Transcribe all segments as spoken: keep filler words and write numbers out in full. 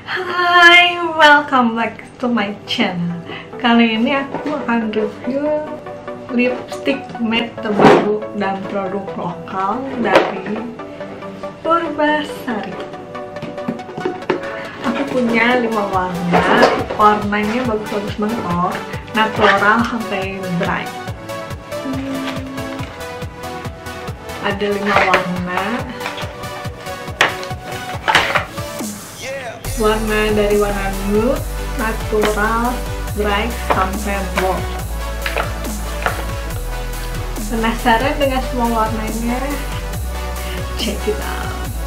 Hai, welcome back to my channel. Kali ini aku akan review lipstick matte terbaru dan produk lokal dari Purbasari. Aku punya lima warna, warnanya bagus-bagus banget loh, natural sampai bright. Hmm. Ada lima warna. Warna dari warna nude, natural, bright, sampai bold. Penasaran dengan semua warnanya? Check it out.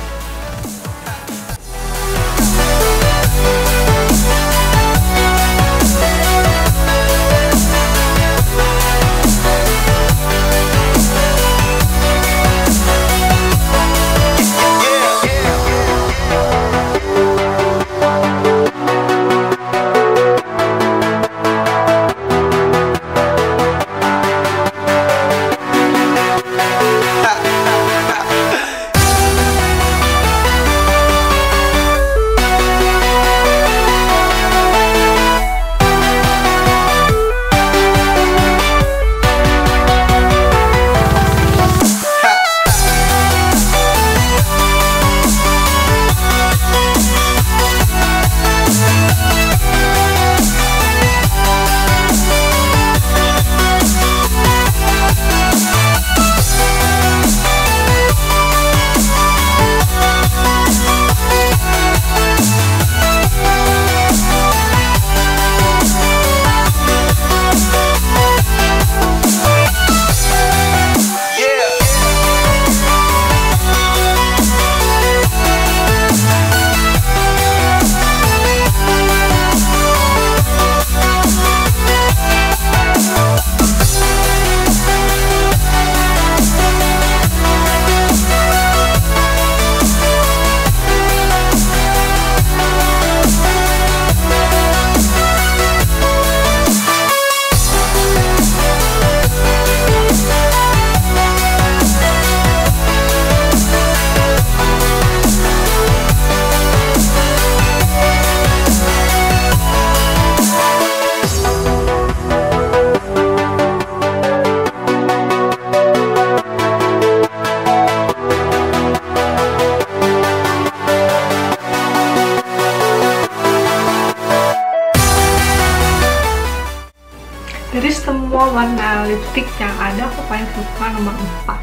Dari semua warna lipstick yang ada, aku paling suka nomor empat.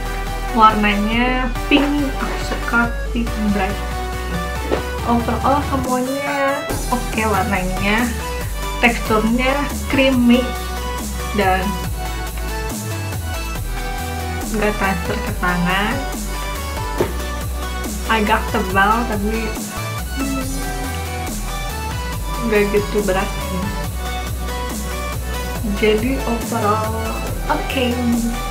Warnanya pink, aku suka pink bright. Overall semuanya oke okay warnanya, teksturnya creamy dan nggak transfer ke tangan. Agak tebal tapi nggak gitu berat. Jadi overall oke okay.